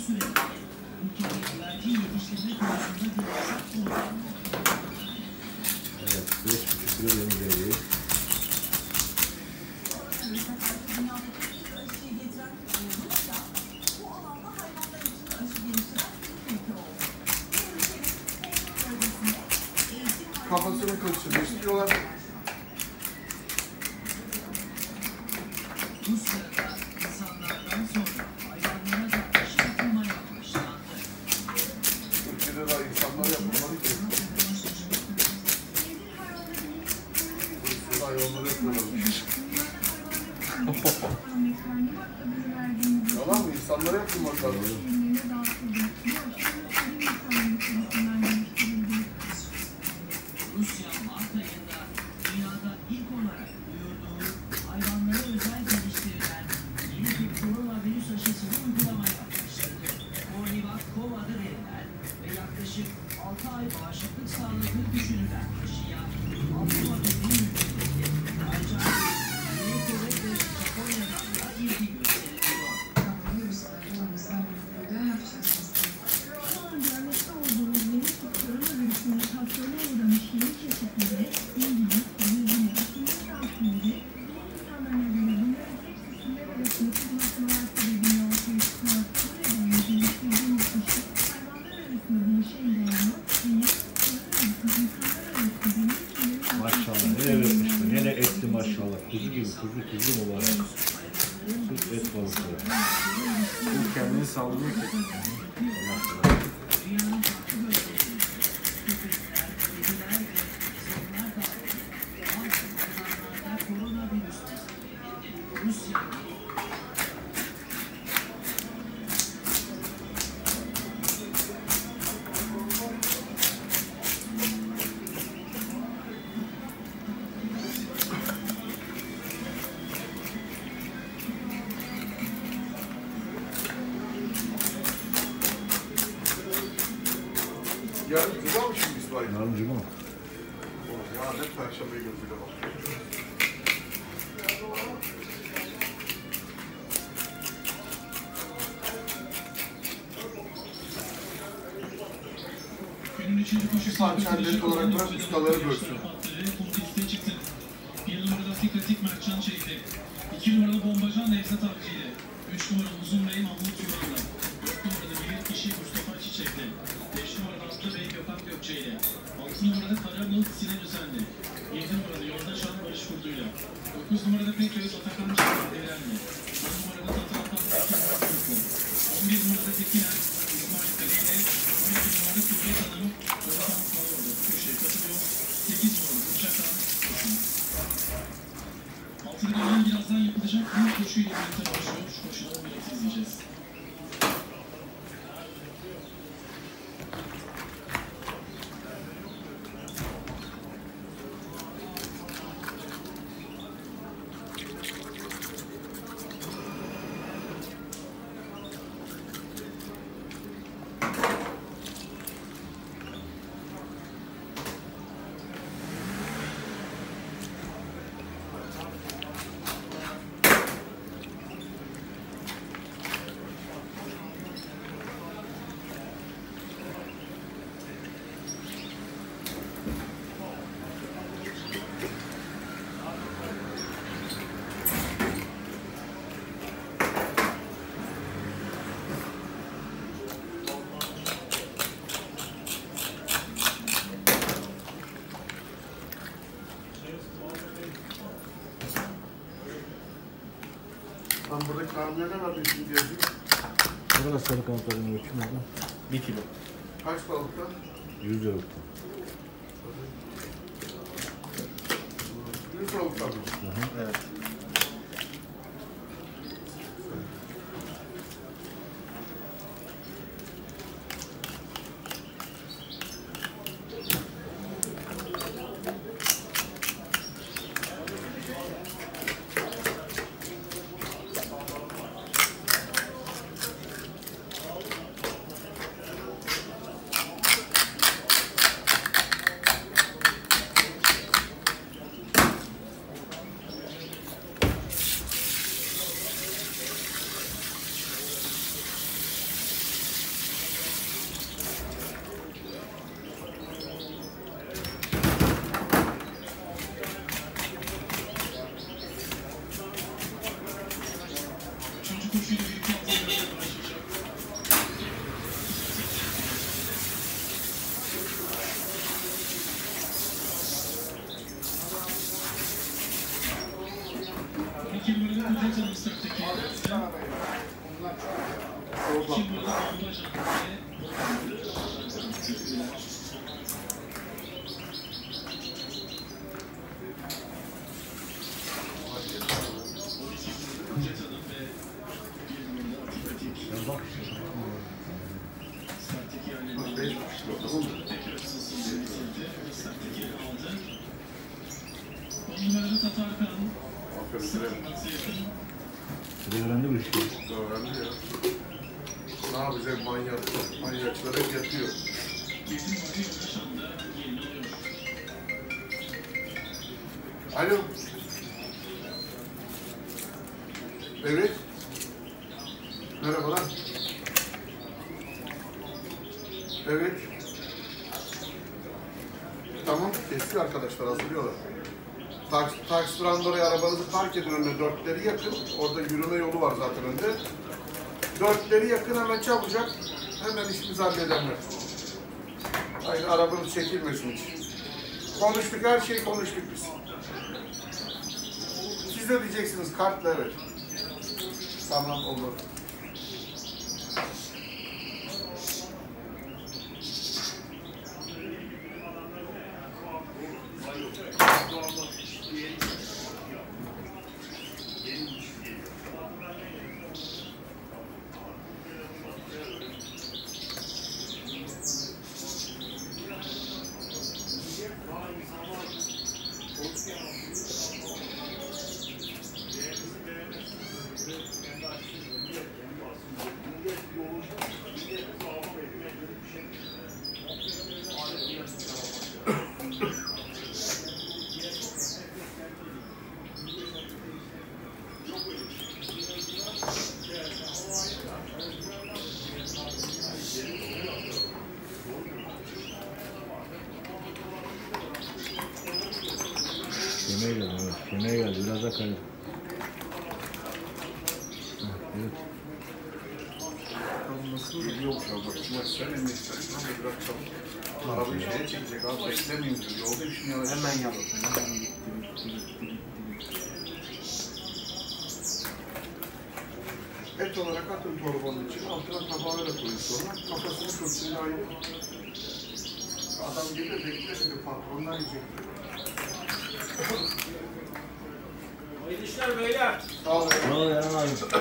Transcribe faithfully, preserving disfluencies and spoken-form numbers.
Evet, beş buçuk kilo demir. Kafasını karıştırmak istiyorlar. Bu sırada insanlardan sonra hayvanlara da aşı yapılmaya başlandı. Türkiye'de daha insanlar yapılmadı ki. Bu sırada hayvanları yapıyorlarmış. Yalan mı? İnsanlara yapılmak lazım. Rusya Mart ayında dünyada ilk olarak duyurduğu hayvanlara özel geliştirilen yeni bir koronavirüs aşısını uygulamaya başladı. Coronavac adı verilen ve yaklaşık altı ay bağışıklık sağladığı düşünülen aşıya Avrupa'da bir ülkedeki ayrıca Güney Kore ve Japonya'dan da ilgi gösteriliyor. Görmekte olduğumuz yeni tip koronavirüsün mutasyona uğramış yeni çeşitleri İngiliz, Brezilya, Hindistan Fransaları, bilim insanlarına göre bunların hepsi sinir arasında kızmasmalar sebebiyle ortaya çıkıyor. Bu nedenle geliştirdiğimiz aşı hayvanlar arasında bulaşı engelliyor ve yeni koronavirüsün insanlar arasında yeni Maşallah, nereye öpmüşler, nereye etli maşallah. Kuzu gibi, kuzu kuzu mu var? Süt et balıkları. Bu kendini sallıyor ki. Dünyanın farklı bölgelerinde köpekler, kediler ve insanlar dahil doğal hayvanlarda koronavirüs tespit edildi. Rusya Yarın cuma mı şimdi İsmail? Yarın cuma. Ya ne perşembe gözüyle bak. Günün üçüncü koşusu Sançerleri olarak bırak ustaları bölsün. Kontekste çıktı. Bir numarada Fikretik Mertcan çekti. İki numarada Bombacan Nevzat Avcı ile. Üç numarada Uzun Bey Mahmut Yuvan'la. Dört numarada Bilir Kişi Mustafa Çiçek'le. Beş numarada Aslı Bey Gökhan Gökçe ile. Altı numarada Karabulut Sinan Özen'le. Yedi numarada Yoldaşan Barış Kurdu'yla. Dokuz numarada Peköz Atakan Çağrı'yla. On numarada Tatlıkan Tekin Bakır'la. On bir numarada Tekiner İsmail Kale ile. On iki numarada Kudret Hanım Oğuzhan Kalaoğlu köşeye katılıyor. Sekiz numarada Uçakan Kesin. Altıda dönem birazdan yapılacak büyük koşuyla birlikte başlıyor. Şu koşuda on birlikte izleyeceğiz. Lan buradaki karnıya ne var bizim diyorsun? Ne kadar sarı kanatların ölçüm orada? Bir kilo. Kaç balıkta? Yüz lira. Yüz balıkta mı? Evet. Yol İki baktı. numarada Bombacan ve çöktüler. Jet Hanım ve bir numarada Atipatik. Ya bak işte. Sertteki yerlerinden Beş kişi tamam mı? tekrar ısısını bitirdi. Sertteki yeri aldı. On numarada Tatarkan. Aferin Sıra Süleyman. kırmızı yakın. Şuraya öğrendi bu işi. Öğrendi ya. Ne yapacak manyak? Manyaklar hep yatıyor. Yedi numarada Yavaşan da yerini alıyor. Alo. Evet. Merhabalar. Evet. Tamam, kesiyor arkadaşlar, hazırlıyorlar. Taksi, taksi durağında oraya arabanızı park edin önüne, dörtleri yakın. Orada yürüme yolu var zaten önde. Dörtleri yakın, hemen çabucak. Hemen işimizi hallederler. Hayır, arabanız çekilmesin hiç. Konuştuk, her şeyi konuştuk biz. Siz de diyeceksiniz, kartla evet. Tamam, olur. Yemeğe geldi, evet. Yemeğe geldi. Biraz da kaydı. Evet. Nasıl gidiyormuş abi? Bak, sen emin istersen ama biraz çabuk. Arabayı şeye çekecek abi, beklemeyin diyor. Yolda işini yapacak. Hemen yapın. Et olarak atın torbanın içine, altına tabağıyla koyun sonra. Kafasını kılsın ayrı. Adam gelir bekle şimdi patronlar yiyecek. Hayırlı işler beyler. Sağ olun. Ne oluyor Eren abi?